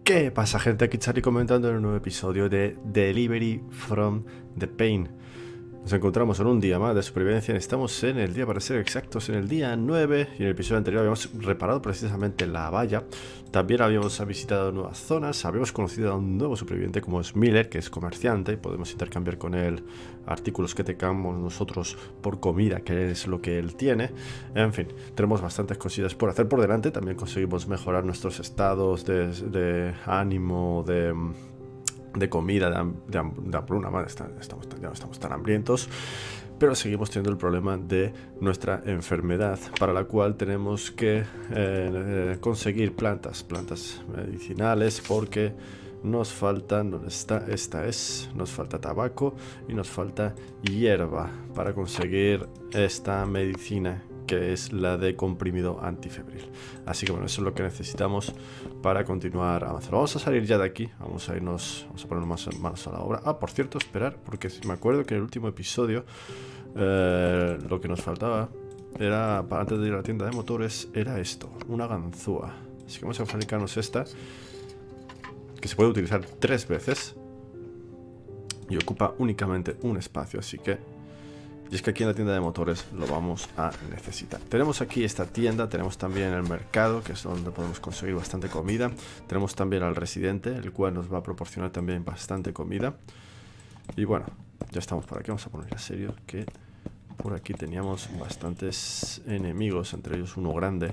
¿Qué pasa, gente? Aquí Charlie comentando en un nuevo episodio de Delivery from the Pain. Nos encontramos en un día más de supervivencia. Estamos en el día, para ser exactos, en el día 9. Y en el episodio anterior habíamos reparado precisamente la valla. También habíamos visitado nuevas zonas. Habíamos conocido a un nuevo superviviente como es Miller, que es comerciante. Y podemos intercambiar con él artículos que tengamos nosotros por comida, que es lo que él tiene. En fin, tenemos bastantes cosillas por hacer por delante. También conseguimos mejorar nuestros estados de ánimo, de comida, de hambruna. Vale, ya no estamos tan hambrientos, pero seguimos teniendo el problema de nuestra enfermedad, para la cual tenemos que conseguir plantas medicinales, porque nos falta, ¿dónde está? Nos falta tabaco y nos falta hierba para conseguir esta medicina, que es la de comprimido antifebril. Así que bueno, eso es lo que necesitamos para continuar avanzando. Vamos a salir ya de aquí, vamos a ponernos manos a la obra. Ah, por cierto, esperar, porque me acuerdo que en el último episodio lo que nos faltaba era, para antes de ir a la tienda de motores, era esto, una ganzúa. Así que vamos a fabricarnos esta, que se puede utilizar 3 veces y ocupa únicamente un espacio, así que... Y es que aquí en la tienda de motores lo vamos a necesitar. Tenemos aquí esta tienda, tenemos también el mercado, que es donde podemos conseguir bastante comida. Tenemos también al residente, el cual nos va a proporcionar también bastante comida. Y bueno, ya estamos por aquí, vamos a poner en serio que por aquí teníamos bastantes enemigos, entre ellos uno grande.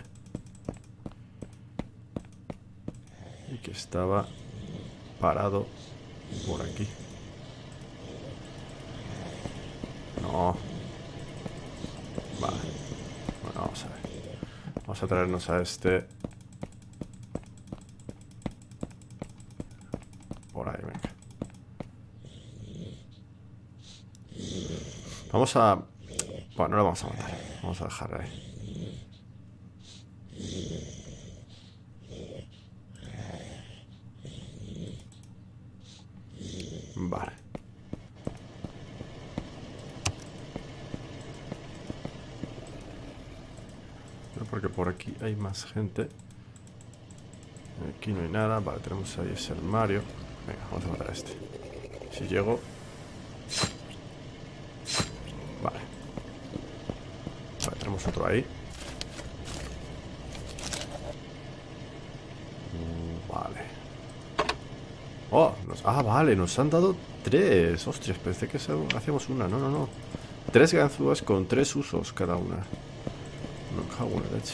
Y que estaba parado por aquí. No. Vale. Bueno, vamos a ver. Vamos a traernos a este. Por ahí, venga. Vamos a... Bueno, no lo vamos a matar. Vamos a dejar ahí. Vale. Porque por aquí hay más gente. Aquí no hay nada. Vale, tenemos ahí ese armario. Venga, vamos a matar a este. Si llego... Vale. Vale, tenemos otro ahí. Vale. Oh, vale, nos han dado 3. Hostias, pensé que hacíamos una. No, no, no. 3 ganzúas con 3 usos cada una. No cago en la leche.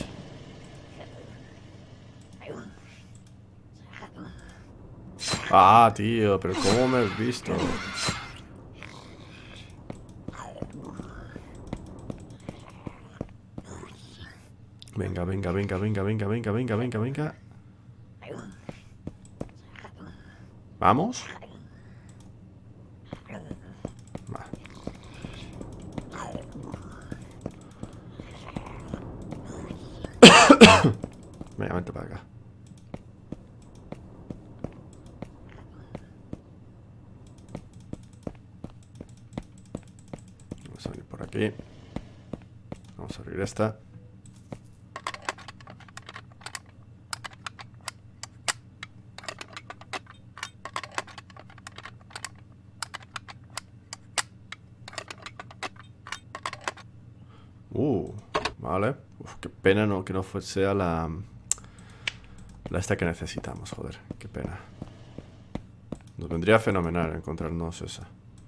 Ah, tío, pero ¿cómo me has visto? Venga, venga, venga, venga, venga, venga, venga, venga, venga. ¿Vamos? Vale. Venga, vente para acá. Vamos a venir por aquí. Vamos a abrir esta. Vale. Uf, qué pena que no sea la esta que necesitamos, joder. Qué pena. Nos vendría fenomenal encontrarnos esa.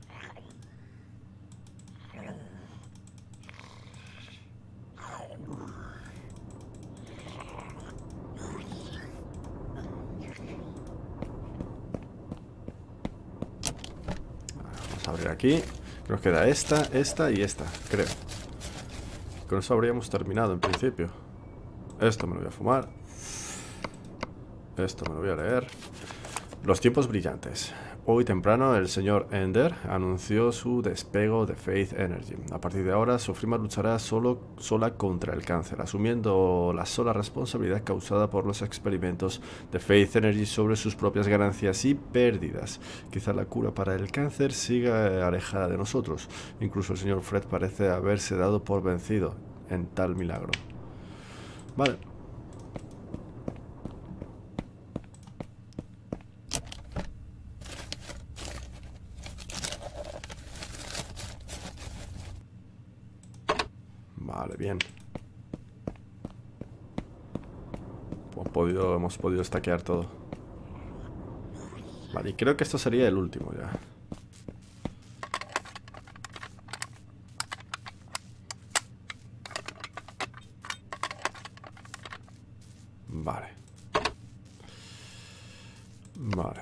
Vamos a abrir aquí. Nos queda esta y esta, creo. Con eso habríamos terminado en principio. Esto me lo voy a fumar. Esto me lo voy a leer. Los tiempos brillantes. Hoy temprano el señor Ender anunció su despego de Faith Energy. A partir de ahora, Sofrima luchará sola contra el cáncer, asumiendo la sola responsabilidad causada por los experimentos de Faith Energy sobre sus propias ganancias y pérdidas. Quizá la cura para el cáncer siga alejada de nosotros. Incluso el señor Fred parece haberse dado por vencido en tal milagro. Vale. Vale, bien. Hemos podido stackear todo. Vale, y creo que esto sería el último ya. Vale. Vale.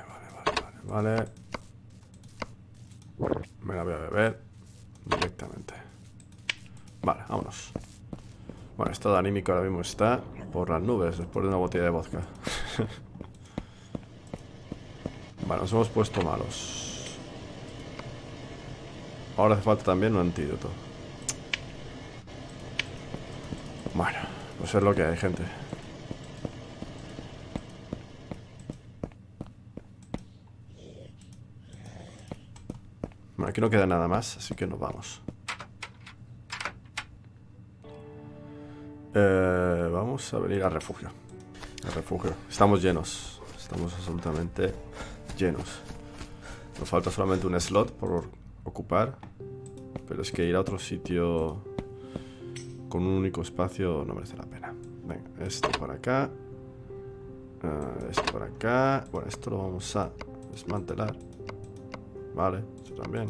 Me la voy a beber directamente. Vale, vámonos. Bueno, estado anímico ahora mismo está por las nubes después de una botella de vodka. Vale, nos hemos puesto malos. Ahora hace falta también un antídoto. Bueno, pues es lo que hay, gente. Bueno, aquí no queda nada más, así que nos vamos. Vamos a venir al refugio. Al refugio. Estamos llenos. Estamos absolutamente llenos. Nos falta solamente un slot por ocupar. Pero es que ir a otro sitio con un único espacio no merece la pena. Venga, esto por acá. Esto por acá. Bueno, esto lo vamos a desmantelar. Vale, esto también.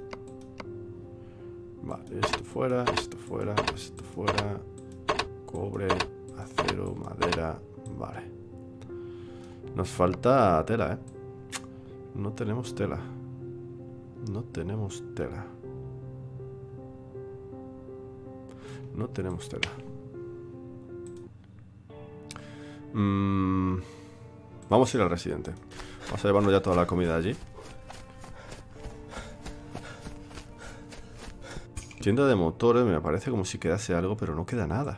Vale, esto fuera, esto fuera, esto fuera. Cobre, acero, madera. Vale. Nos falta tela, No tenemos tela. No tenemos tela. No tenemos tela. Vamos a ir al residente. Vamos a llevarnos ya toda la comida allí. Tienda de motores, me parece como si quedase algo, pero no queda nada.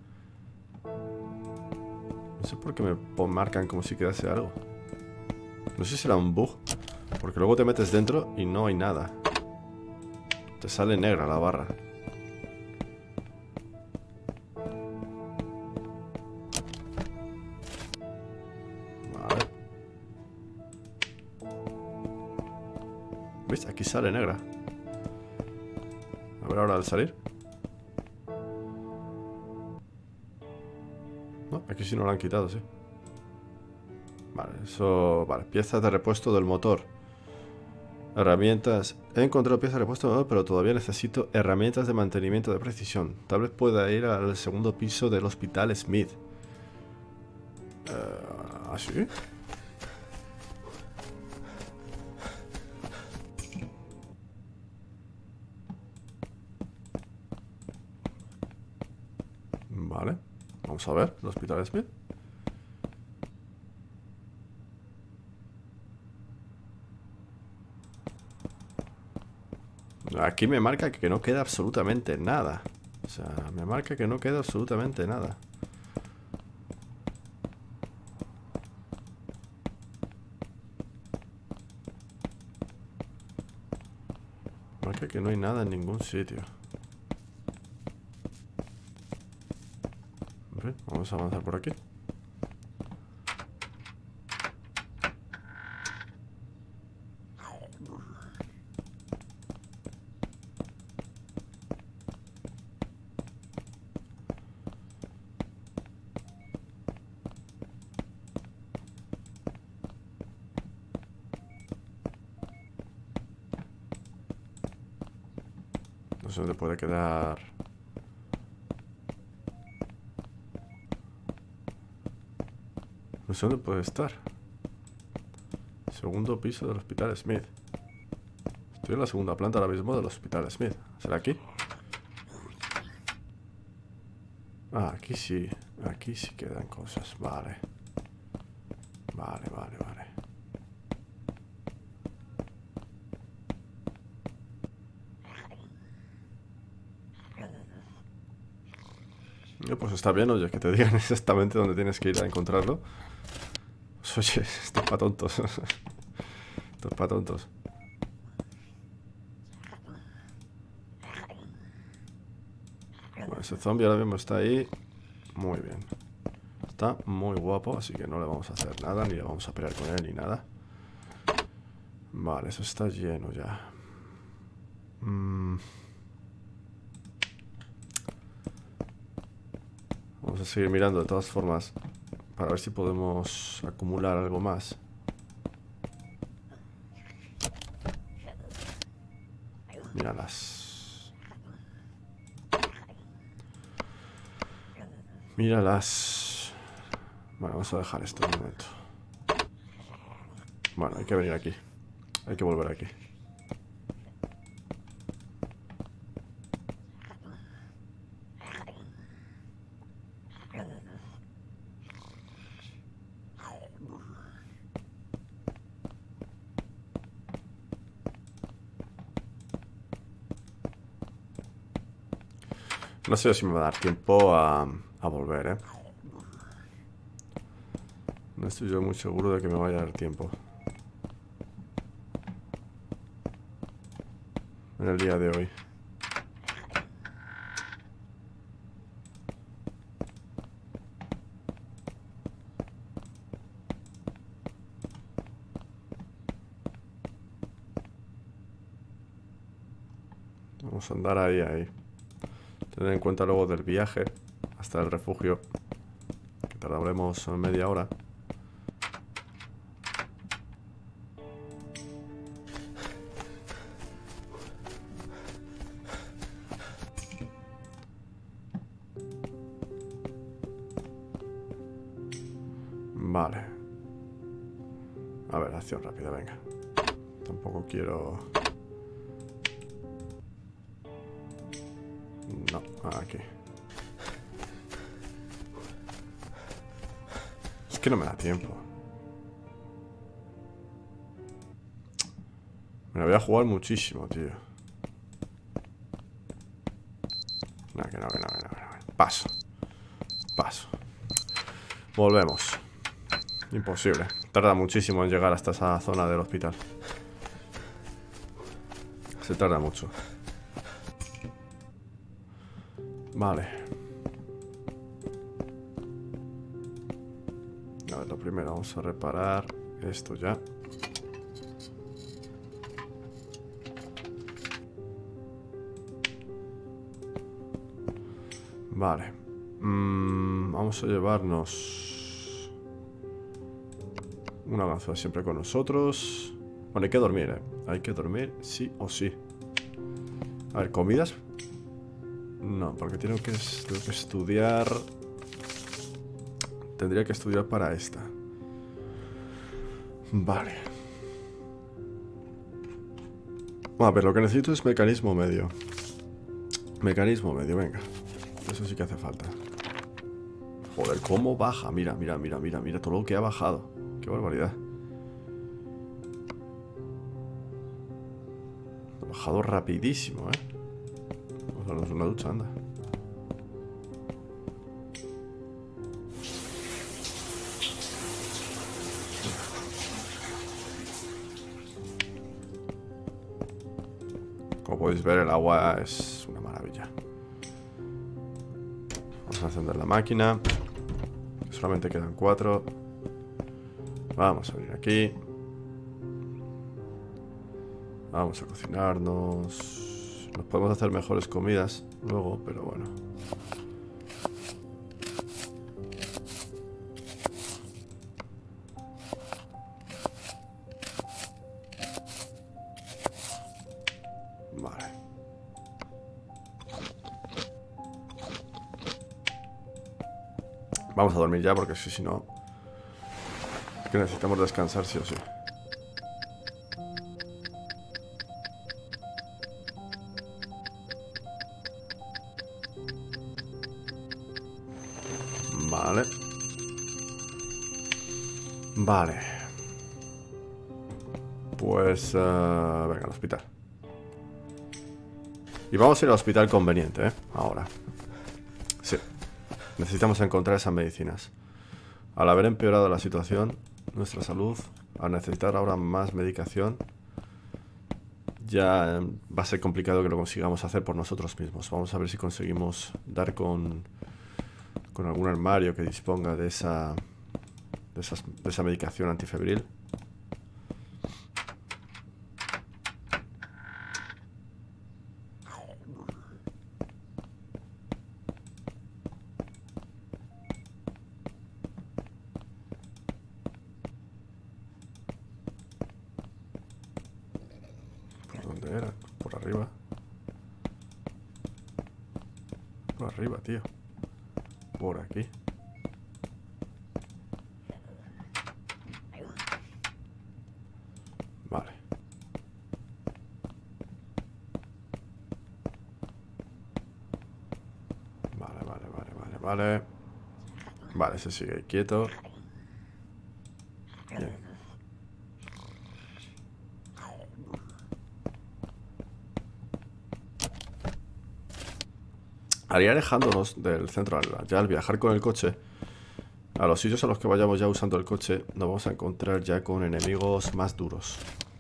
No sé por qué me marcan como si quedase algo. No sé si será un bug, porque luego te metes dentro y no hay nada. Te sale negra la barra. Vale. ¿Ves? Aquí sale negra. A ver ahora al salir. No, aquí sí no lo han quitado, sí. Vale, eso... Vale, piezas de repuesto del motor. Herramientas. He encontrado piezas de repuesto del motor, pero todavía necesito herramientas de mantenimiento de precisión. Tal vez pueda ir al segundo piso del Hospital Smith. ¿Ah, sí? Vale. Vamos a ver, el Hospital Smith. Aquí me marca que no queda absolutamente nada. O sea, me marca que no queda absolutamente nada. Marca que no hay nada en ningún sitio. Vamos a avanzar por aquí. No sé dónde puede quedar. No sé dónde puede estar. Segundo piso del Hospital Smith. Estoy en la segunda planta ahora mismo del Hospital Smith. ¿Será aquí? Ah, aquí sí. Aquí sí quedan cosas. Vale. Vale. Pues está bien, oye, que te digan exactamente dónde tienes que ir a encontrarlo. Pues, oye, esto es para tontos. Esto es para tontos. Bueno, ese zombie ahora mismo está ahí. Muy bien. Está muy guapo, así que no le vamos a hacer nada, ni le vamos a pelear con él, ni nada. Vale, eso está lleno ya. Vamos a seguir mirando de todas formas para ver si podemos acumular algo más. Míralas. Míralas. Bueno, vamos a dejar esto un momento. Bueno, hay que venir aquí. Hay que volver aquí. No sé si me va a dar tiempo a volver, ¿eh? No estoy yo muy seguro de que me vaya a dar tiempo. En el día de hoy. Vamos a andar ahí. Tener en cuenta luego del viaje hasta el refugio, que tardaremos media hora. Vale. A ver, acción rápida, venga. Tampoco quiero... No, aquí. Es que no me da tiempo. Me la voy a jugar muchísimo, tío. No, que no. Paso. Volvemos. Imposible. Tarda muchísimo en llegar hasta esa zona del hospital. Se tarda mucho. Vale. A ver, lo primero vamos a reparar esto ya. Vale. Vamos a llevarnos una ganzúa siempre con nosotros. Bueno, hay que dormir, ¿eh? Hay que dormir sí o sí. A ver, ¿comidas? No, porque tengo que estudiar. Tendría que estudiar para esta. Vale. A ver, lo que necesito es mecanismo medio. Mecanismo medio, venga. Eso sí que hace falta. Joder, cómo baja. Mira todo lo que ha bajado. Qué barbaridad. Ha bajado rapidísimo, ¿eh? Vamos a darnos una ducha, anda. Como podéis ver, el agua es una maravilla. Vamos a encender la máquina. Solamente quedan 4. Vamos a venir aquí. Vamos a cocinarnos. Nos podemos hacer mejores comidas luego, pero bueno. Vale. Vamos a dormir ya porque si no... Es que necesitamos descansar sí o sí. Vale. Vale. Pues... venga, al hospital. Y vamos a ir al hospital conveniente, ¿eh? Ahora. Sí. Necesitamos encontrar esas medicinas. Al haber empeorado la situación, nuestra salud, al necesitar ahora más medicación, ya va a ser complicado que lo consigamos hacer por nosotros mismos. Vamos a ver si conseguimos dar con algún armario que disponga de esa medicación antifebril. era? Por arriba. Por arriba, tío. Por aquí. Vale. Vale. Vale, se sigue quieto. Bien. Al ir alejándonos del centro, ya al viajar con el coche, a los sitios a los que vayamos ya usando el coche, nos vamos a encontrar ya con enemigos más duros.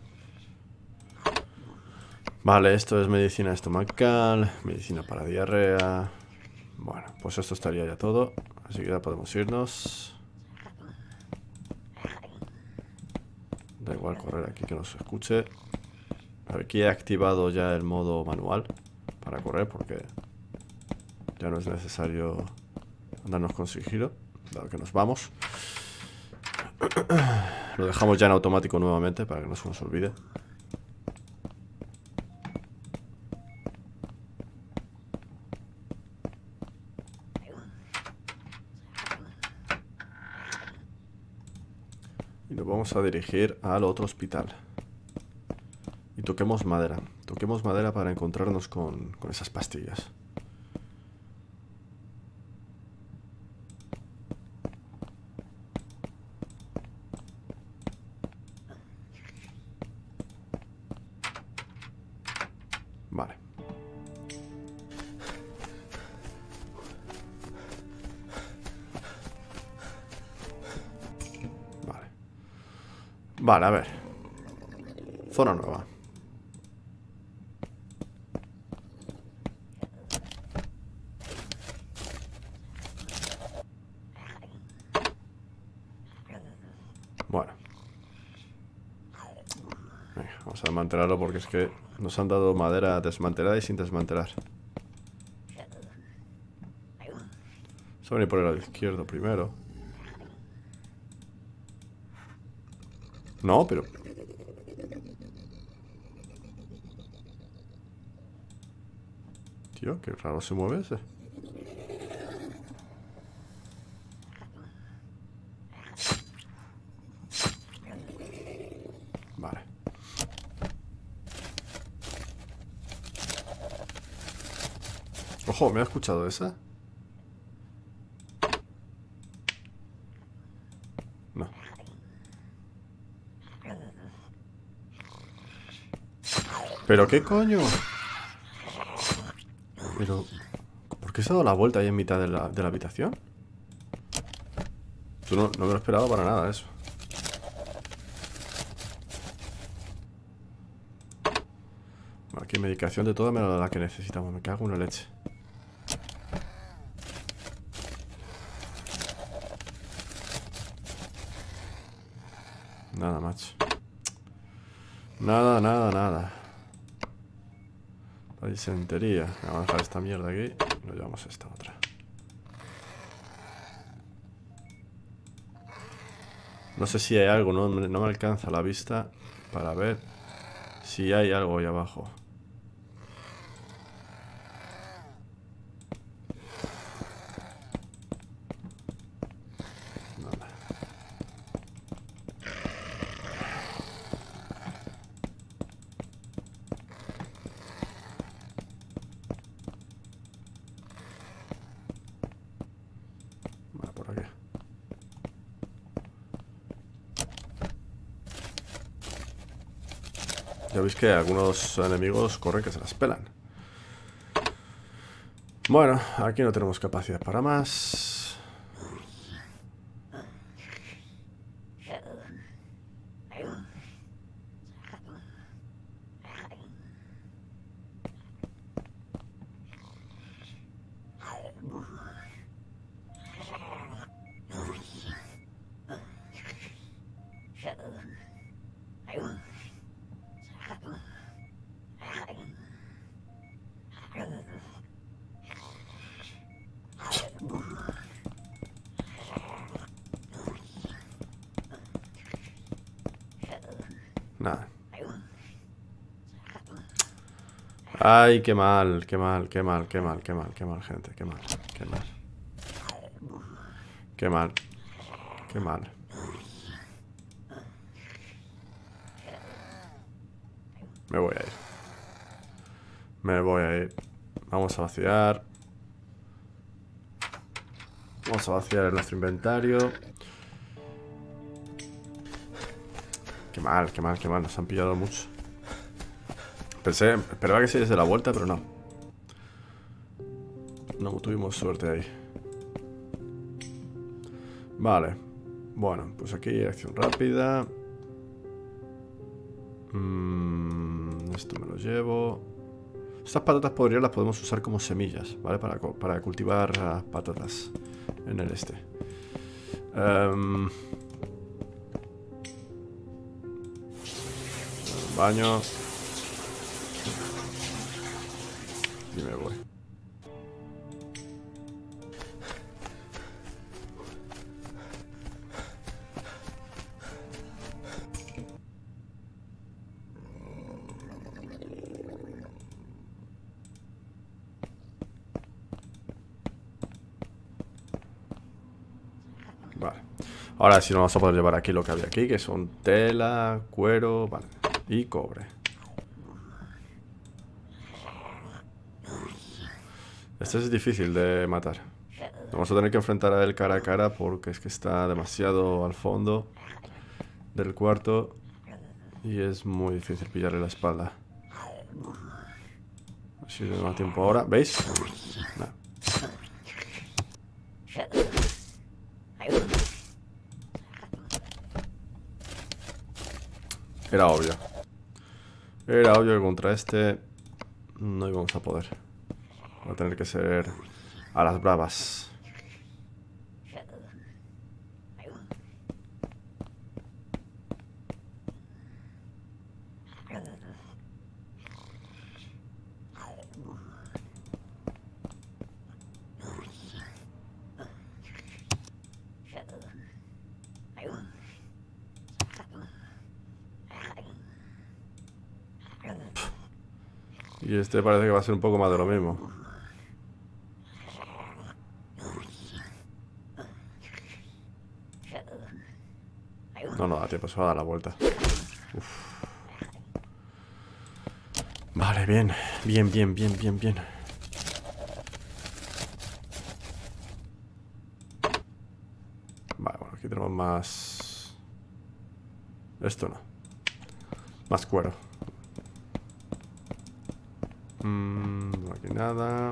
Vale, esto es medicina estomacal, medicina para diarrea. Bueno, pues esto estaría ya todo. Así que ya podemos irnos. Da igual correr aquí que nos escuche. Aquí he activado ya el modo manual para correr porque ya no es necesario andarnos con sigilo, dado que nos vamos. Lo dejamos ya en automático nuevamente para que no se nos olvide. Y nos vamos a dirigir al otro hospital. Y toquemos madera. Toquemos madera para encontrarnos con esas pastillas. Vale. Vale. Vale, a ver. Zona nueva. Bueno. Venga, vamos a desmantelarlo porque es que nos han dado madera desmantelada y sin desmantelar. Vamos a venir por el lado izquierdo primero. No, pero... Tío, qué raro se mueve ese. Vale. Ojo, ¿me ha escuchado esa? No. ¿Pero qué coño? Pero... ¿por qué se ha dado la vuelta ahí en mitad de la habitación? Yo no me lo esperaba para nada eso. Bueno, aquí medicación de toda menos la que necesitamos. Me cago en la leche. Nada, macho. Nada. La disentería. Vamos a dejar esta mierda aquí y nos llevamos esta otra. No sé si hay algo, no me alcanza la vista para ver si hay algo ahí abajo. Nada. Vale, por aquí. Ya veis que algunos enemigos corren que se las pelan. Bueno, aquí no tenemos capacidad para más. Nada. Ay, qué mal, qué mal, qué mal, qué mal, qué mal, qué mal, gente, qué mal, qué mal. Qué mal, qué mal. Me voy a ir. Me voy a ir. Vamos a vaciar. Vamos a vaciar nuestro inventario. Qué mal, qué mal, qué mal. Nos han pillado mucho. Esperaba que se diese la vuelta, pero no. No tuvimos suerte ahí. Vale. Bueno, pues aquí acción rápida. Esto me lo llevo. Estas patatas podridas las podemos usar como semillas, ¿vale? Para cultivar patatas en el este. Baño. Y me voy. Vale. Ahora sí nos vamos a poder llevar aquí lo que había aquí, que son tela, cuero, vale, y cobre. Este es difícil de matar. Vamos a tener que enfrentar a él cara a cara porque es que está demasiado al fondo del cuarto y es muy difícil pillarle la espalda. A ver si le da tiempo ahora. ¿Veis? No. Era obvio. Era obvio que contra este no íbamos a poder. Va a tener que ser a las bravas. Y este parece que va a ser un poco más de lo mismo. No, no da tiempo, se va a dar la vuelta. Uf. Vale, bien. Bien, bien, bien, bien, bien. Vale, bueno, aquí tenemos más... Esto no. Más cuero. No aquí nada.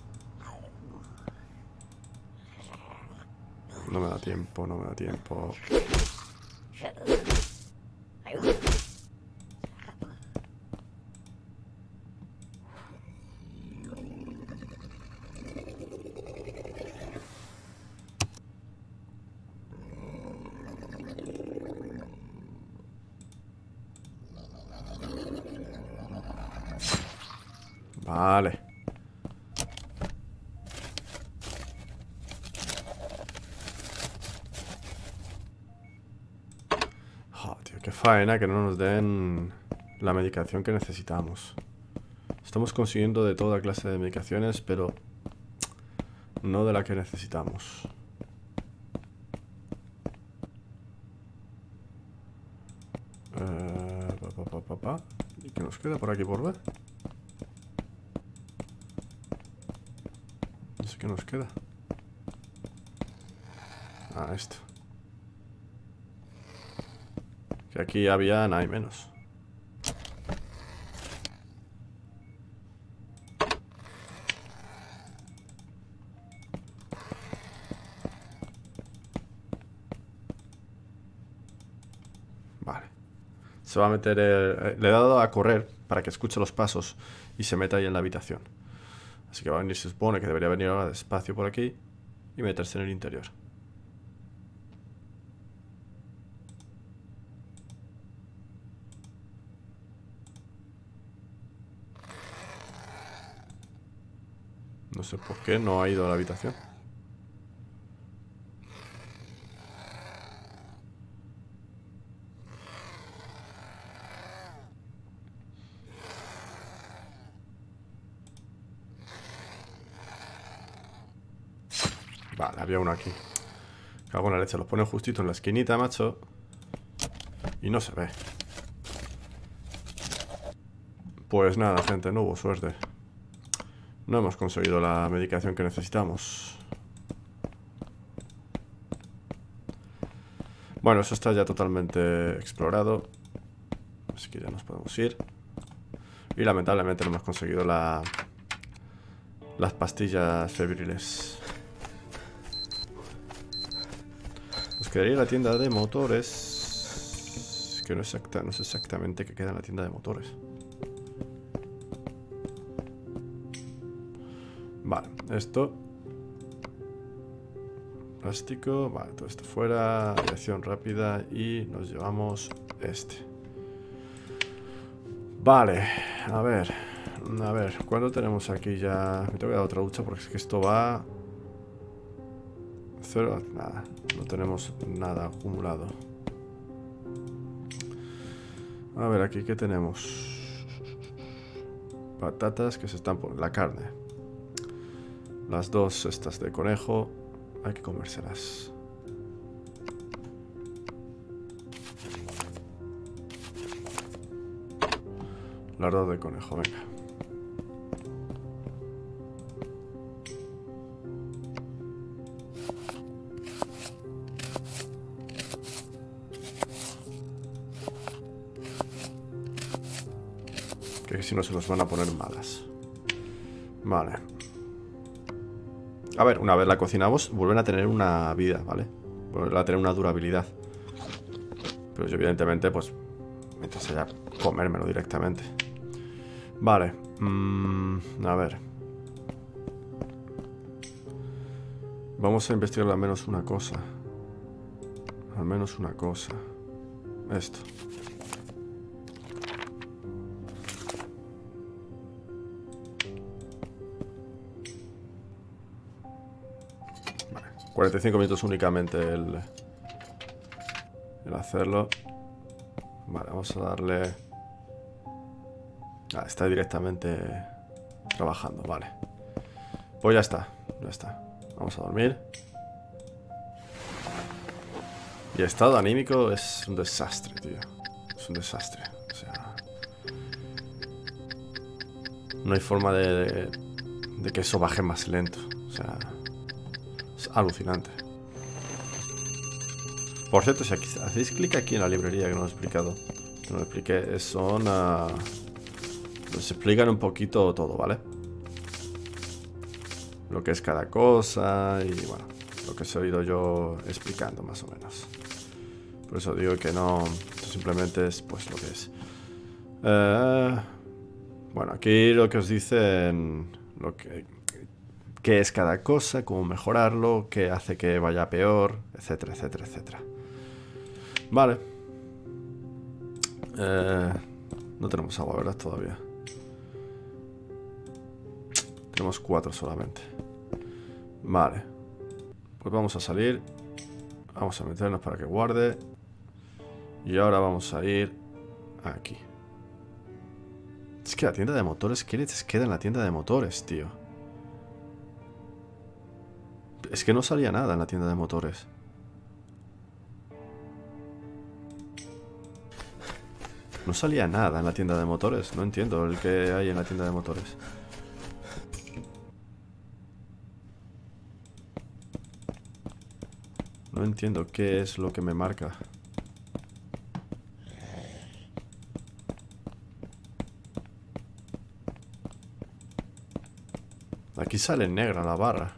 No me da tiempo, no me da tiempo. Vale. Oh, tío, qué faena que no nos den la medicación que necesitamos. Estamos consiguiendo de toda clase de medicaciones, pero no de la que necesitamos. ¿Y qué nos queda por aquí por ver? No sé qué nos queda. Ah, esto. Que aquí había, no hay menos. Vale. Se va a meter... le he dado a correr para que escuche los pasos y se meta ahí en la habitación. Así que va a venir, se supone que debería venir ahora despacio por aquí y meterse en el interior. No sé por qué no ha ido a la habitación. Vale, había uno aquí. Cago en la leche, los pone justito en la esquinita, macho. Y no se ve. Pues nada, gente, no hubo suerte. No hemos conseguido la medicación que necesitamos. Bueno, eso está ya totalmente explorado. Así que ya nos podemos ir. Y lamentablemente no hemos conseguido las pastillas febriles. Nos quedaría la tienda de motores. Que no sé exactamente qué queda en la tienda de motores. Vale, esto. Plástico, vale, todo esto fuera. Aviación rápida y nos llevamos este. Vale, a ver, ¿cuándo tenemos aquí ya? Me tengo que dar otra ducha porque es que esto va... Cero, nada, no tenemos nada acumulado. A ver, aquí, ¿qué tenemos? Patatas que se están por la carne. Las dos estas de conejo, hay que comérselas. Las dos de conejo, venga. Que si no se nos van a poner malas. Vale. A ver, una vez la cocinamos, vuelven a tener una vida, ¿vale? Vuelven a tener una durabilidad. Pero yo evidentemente, pues, mientras haya, comérmelo directamente. Vale. A ver. Vamos a investigar al menos una cosa. Al menos una cosa. Esto. Vale. 45 minutos únicamente el hacerlo. Vale, vamos a darle... Ah, está directamente trabajando, vale. Pues ya está, ya está. Vamos a dormir. Y el estado anímico es un desastre, tío. Es un desastre. O sea... No hay forma de que eso baje más lento. O sea... Es alucinante. Por cierto, si aquí, hacéis clic aquí en la librería que no lo he explicado. Que no lo expliqué. Son... Nos explican un poquito todo, ¿vale? Lo que es cada cosa y bueno, lo que os he oído yo explicando más o menos. Por eso digo que no, esto simplemente es pues lo que es. Bueno, aquí lo que os dicen, qué es cada cosa, cómo mejorarlo, qué hace que vaya peor, etcétera, etcétera, etcétera. Vale. No tenemos agua, ¿verdad? Todavía. Tenemos 4 solamente. Vale. Pues vamos a salir. Vamos a meternos para que guarde. Y ahora vamos a ir aquí. Es que la tienda de motores, ¿qué leches queda en la tienda de motores, tío? Es que no salía nada en la tienda de motores. No salía nada en la tienda de motores. No entiendo el que hay en la tienda de motores. No entiendo qué es lo que me marca. Aquí sale negra la barra.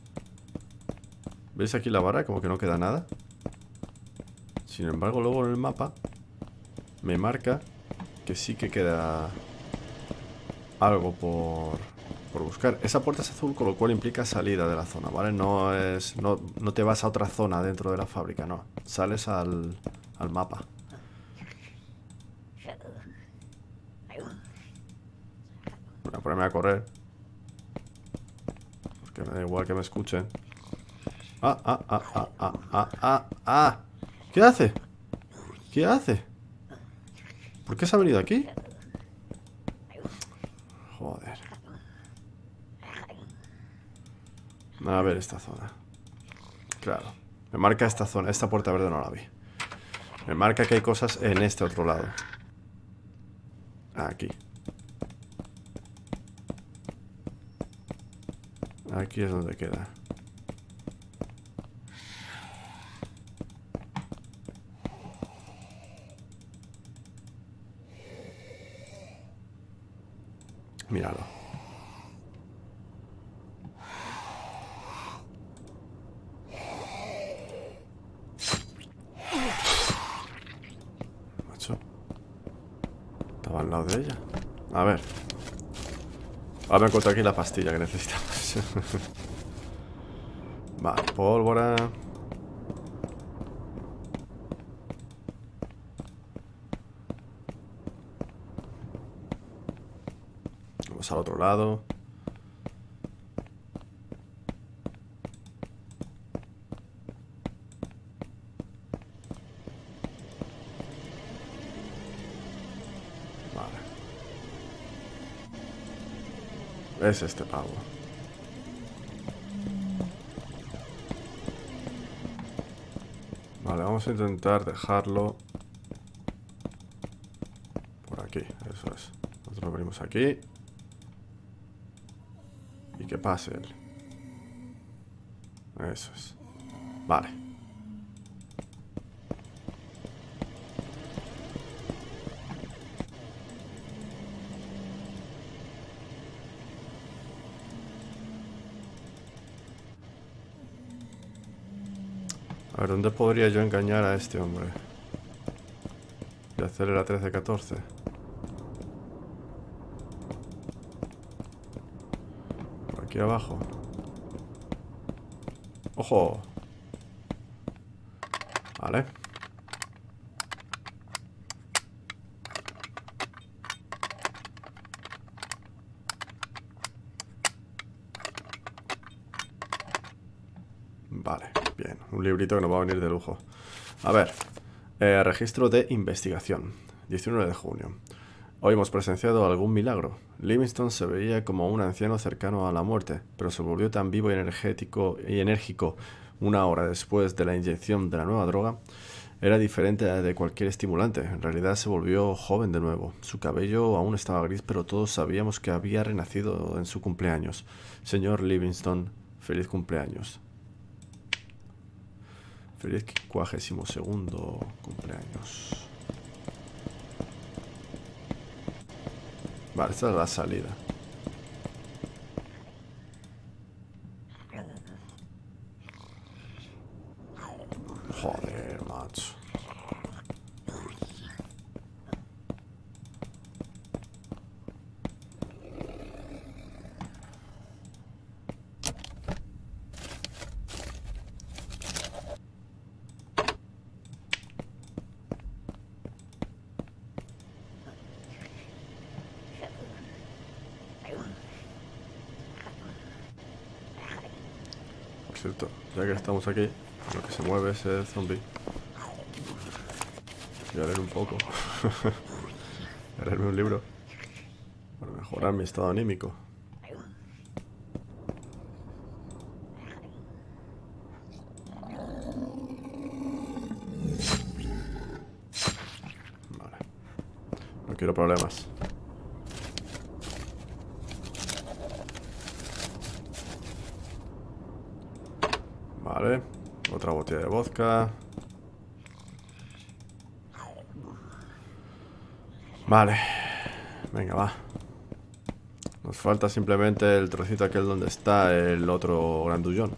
¿Veis aquí la barra? Como que no queda nada. Sin embargo, luego en el mapa me marca que sí que queda algo por buscar. Esa puerta es azul, con lo cual implica salida de la zona, ¿vale? No es... No te vas a otra zona dentro de la fábrica, no. Sales al mapa. Voy a ponerme a correr. Porque me da igual que me escuchen. ¿Qué hace? ¿Qué hace? ¿Por qué se ha venido aquí? Joder. A ver esta zona. Claro. Me marca esta zona. Esta puerta verde no la vi. Me marca que hay cosas en este otro lado. Aquí. Aquí es donde queda. Míralo. Macho. Estaba al lado de ella. A ver. Ahora me encuentro aquí la pastilla que necesitamos. Vale, pólvora. Vamos al otro lado. Vale. Es este pavo. Vale, vamos a intentar dejarlo por aquí, eso es. Nosotros venimos aquí. Y que pase él. Eso es. Vale. A ver, ¿dónde podría yo engañar a este hombre? Y hacerle la 13-14. Por aquí abajo. ¡Ojo! Vale. Vale, bien. Un librito que nos va a venir de lujo. A ver. Registro de investigación. 19 de junio. Hoy hemos presenciado algún milagro. Livingstone se veía como un anciano cercano a la muerte, pero se volvió tan vivo y enérgico una hora después de la inyección de la nueva droga. Era diferente de cualquier estimulante. En realidad se volvió joven de nuevo. Su cabello aún estaba gris, pero todos sabíamos que había renacido en su cumpleaños. Señor Livingstone, feliz cumpleaños. Feliz 52º cumpleaños. Vale, esta es la salida. Joder, macho. Por cierto, ya que estamos aquí, lo que se mueve es el zombie. Voy a leer un poco. Voy a leerme un libro para mejorar mi estado anímico. Vale. No quiero problemas. Vale. Otra botella de vodka. Vale. Venga, va. Nos falta simplemente el trocito aquel donde está el otro grandullón.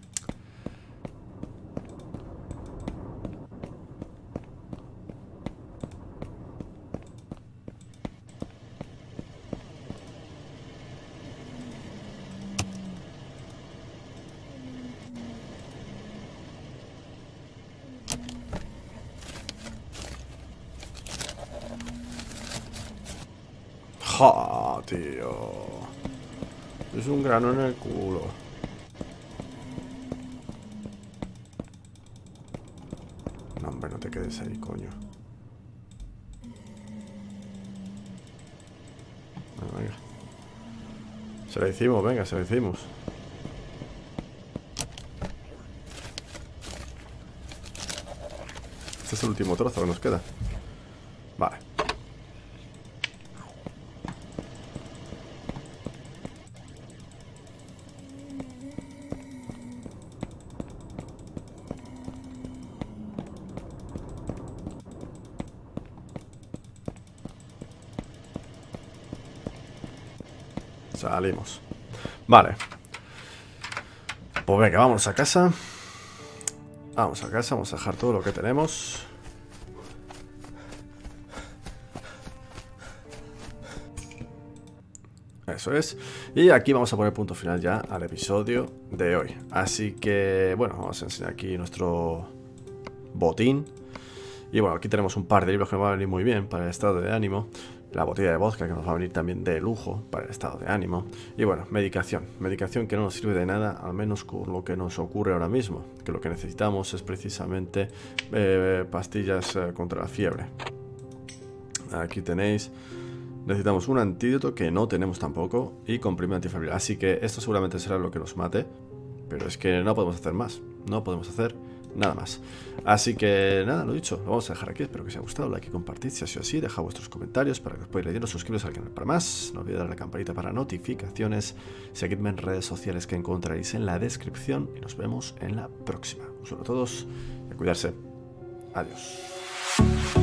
¡Ja, tío! Es un grano en el culo. No, hombre, no te quedes ahí, coño. Bueno, venga. Se la hicimos, venga, se la hicimos. Este es el último trozo que nos queda. Vale. Salimos. Vale. Pues venga, vamos a casa. Vamos a casa, vamos a dejar todo lo que tenemos. Eso es. Y aquí vamos a poner punto final ya al episodio de hoy. Así que, bueno, vamos a enseñar aquí nuestro botín. Y bueno, aquí tenemos un par de libros que nos van a venir muy bien para el estado de ánimo. La botella de vodka que nos va a venir también de lujo para el estado de ánimo. Y bueno, medicación. Medicación que no nos sirve de nada, al menos con lo que nos ocurre ahora mismo. Que lo que necesitamos es precisamente pastillas contra la fiebre. Aquí tenéis. Necesitamos un antídoto que no tenemos tampoco. Y comprimido antifebril. Así que esto seguramente será lo que nos mate. Pero es que no podemos hacer más. No podemos hacer nada más. Así que nada, lo dicho, lo vamos a dejar aquí. Espero que os haya gustado, like y compartid si ha sido así. Dejad vuestros comentarios para que os podáis leer. Suscribiros al canal para más. No olvidéis darle a la campanita para notificaciones. Seguidme en redes sociales que encontraréis en la descripción. Y nos vemos en la próxima. Un saludo a todos y a cuidarse. Adiós.